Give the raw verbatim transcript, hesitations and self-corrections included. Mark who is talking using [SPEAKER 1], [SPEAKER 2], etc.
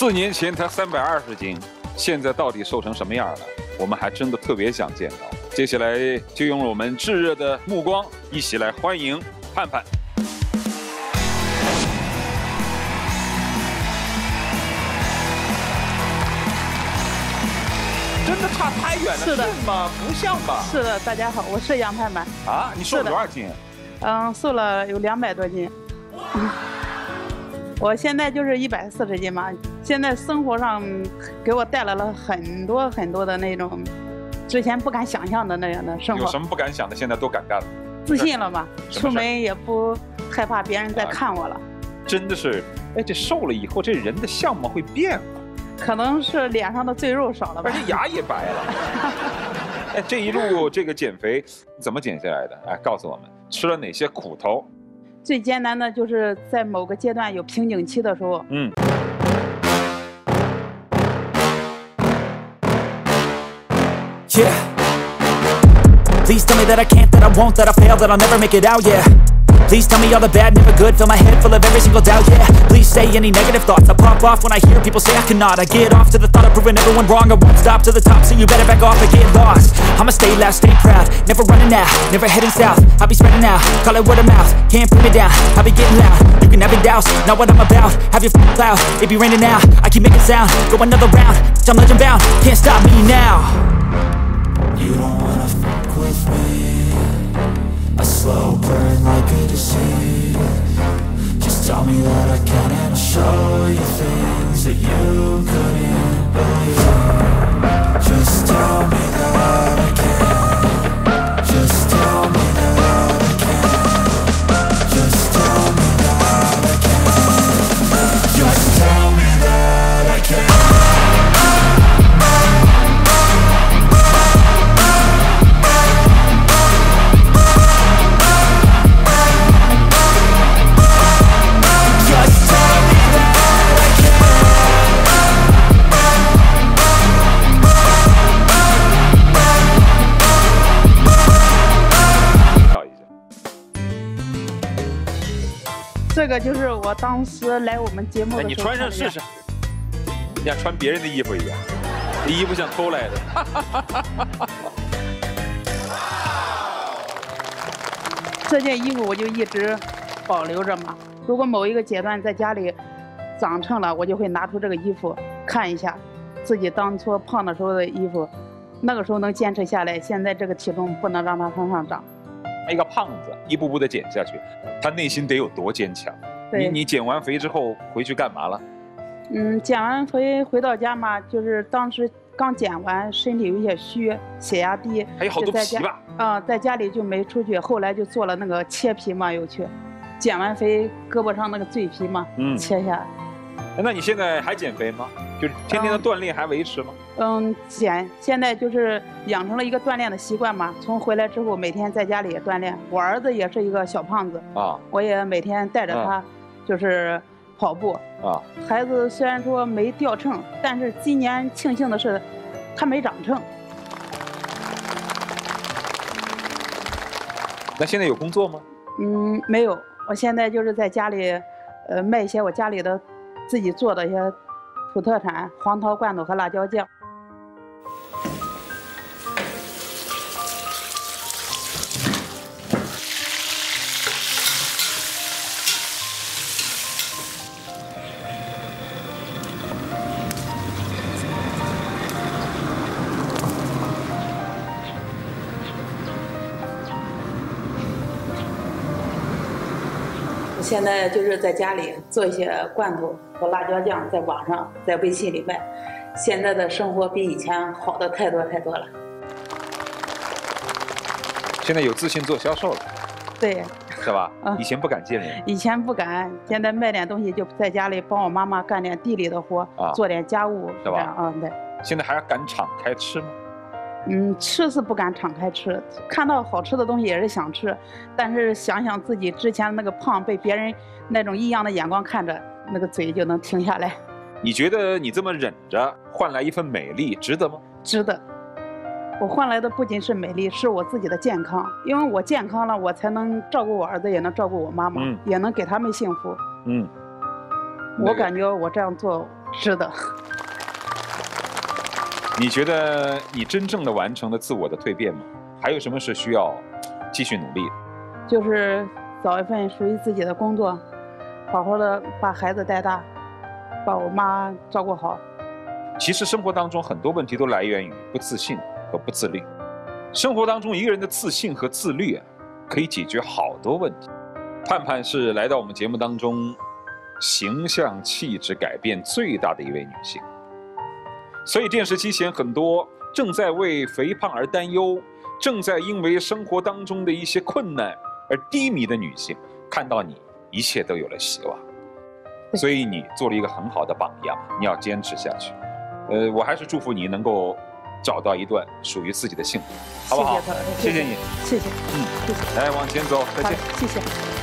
[SPEAKER 1] 四年前才三百二十斤，现在到底瘦成什么样了？我们还真的特别想见到。接下来就用我们炙热的目光，一起来欢迎盼盼。真的差太远了，
[SPEAKER 2] 是的
[SPEAKER 1] 吗？不像吧？
[SPEAKER 2] 是的，大家好，我是杨盼盼。
[SPEAKER 1] 啊，你瘦了多少斤？
[SPEAKER 2] 嗯，瘦了有两百多斤。嗯，我现在就是一百四十斤嘛。现在生活上给我带来了很多很多的那种之前不敢想象的那样的生活。
[SPEAKER 1] 有什么不敢想的，现在都敢干了？
[SPEAKER 2] 自信了嘛，出门也不害怕别人在看我了。啊、
[SPEAKER 1] 真的是，哎，这瘦了以后，这人的相貌会变了。
[SPEAKER 2] 可能是脸上的赘肉少了吧，
[SPEAKER 1] 而且牙也白了。哎，这一路这个减肥怎么减下来的？哎，告诉我们吃了哪些苦头？
[SPEAKER 2] 最艰难的就是在某个阶段有瓶颈期的时候。嗯。
[SPEAKER 3] Yeah. Please tell me that I can't, that I won't, that I fail, that I'll never make it out. Yeah. Please tell me all the bad, never good. Fill my head full of every single doubt, yeah. Please say any negative thoughts. I pop off when I hear people say I cannot. I get off to the thought of proving everyone wrong. I won't stop to the top, so you better back off and get lost. I'ma stay loud, stay proud, never running out, never heading south. I'll be spreading out, call it word of mouth. Can't put me down, I'll be getting loud. You can have your doubts, not what I'm about. Have your f***ing cloud, it be raining now. I keep making sound, go another round. I'm legend bound, can't stop me now. You don't wanna fuck with me. A slow burn like a disease. Just tell me that I can and I'll show you things that you couldn't believe. Just tell me that I can. Just tell me that I can. Just tell me that I can. Just tell me that I can.
[SPEAKER 2] 这个就是我当时来我们节目的时候，
[SPEAKER 1] 你穿上试试，像穿别人的衣服一样，这衣服像偷来的。
[SPEAKER 2] 这件衣服我就一直保留着嘛。如果某一个阶段在家里长秤了，我就会拿出这个衣服看一下自己当初胖的时候的衣服，那个时候能坚持下来，现在这个体重不能让它往上涨。
[SPEAKER 1] 一个胖子一步步的减下去，他内心得有多坚强？你你减完肥之后回去干嘛了？
[SPEAKER 2] 嗯，减完肥回到家嘛，就是当时刚减完，身体有些虚，血压低，
[SPEAKER 1] 还有好多皮吧？
[SPEAKER 2] 啊、呃，在家里就没出去，后来就做了那个切皮嘛，又去减完肥，胳膊上那个赘皮嘛，嗯，切下来。
[SPEAKER 1] 那你现在还减肥吗？就是天天的锻炼还维持吗？
[SPEAKER 2] 嗯，减，现在就是养成了一个锻炼的习惯嘛。从回来之后，每天在家里也锻炼。我儿子也是一个小胖子啊，我也每天带着他，就是跑步啊。孩子虽然说没掉秤，但是今年庆幸的是，他没长秤。
[SPEAKER 1] 那现在有工作吗？
[SPEAKER 2] 嗯，没有。我现在就是在家里，呃，卖一些我家里的自己做的一些土特产，黄桃罐头和辣椒酱。现在就是在家里做一些罐头和辣椒酱，在网上在微信里卖。现在的生活比以前好的太多太多了。
[SPEAKER 1] 现在有自信做销售了，
[SPEAKER 2] 对，
[SPEAKER 1] 是吧？嗯，以前不敢见人，
[SPEAKER 2] 以前不敢，现在卖点东西就在家里帮我妈妈干点地里的活，啊，做点家务，
[SPEAKER 1] 是吧？
[SPEAKER 2] 嗯，对。
[SPEAKER 1] 现在还敢敞开吃吗？
[SPEAKER 2] 嗯，吃是不敢敞开吃，看到好吃的东西也是想吃，但是想想自己之前那个胖被别人那种异样的眼光看着，那个嘴就能停下来。
[SPEAKER 1] 你觉得你这么忍着换来一份美丽，值得吗？
[SPEAKER 2] 值得。我换来的不仅是美丽，是我自己的健康，因为我健康了，我才能照顾我儿子，也能照顾我妈妈，嗯，也能给他们幸福。嗯，我感觉我这样做是的。
[SPEAKER 1] 你觉得你真正的完成了自我的蜕变吗？还有什么是需要继续努力的？
[SPEAKER 2] 就是找一份属于自己的工作，好好的把孩子带大，把我妈照顾好。
[SPEAKER 1] 其实生活当中很多问题都来源于不自信和不自律。生活当中一个人的自信和自律啊，可以解决好多问题。盼盼是来到我们节目当中，形象气质改变最大的一位女性。所以电视机前很多正在为肥胖而担忧，正在因为生活当中的一些困难而低迷的女性，看到你，一切都有了希望。所以你做了一个很好的榜样，你要坚持下去。呃，我还是祝福你能够找到一段属于自己的幸福，好不好？
[SPEAKER 2] 谢谢，
[SPEAKER 1] 谢谢你，
[SPEAKER 2] 谢谢，
[SPEAKER 1] 嗯，
[SPEAKER 2] 谢谢。
[SPEAKER 1] 来往前走，再见，
[SPEAKER 2] 谢谢。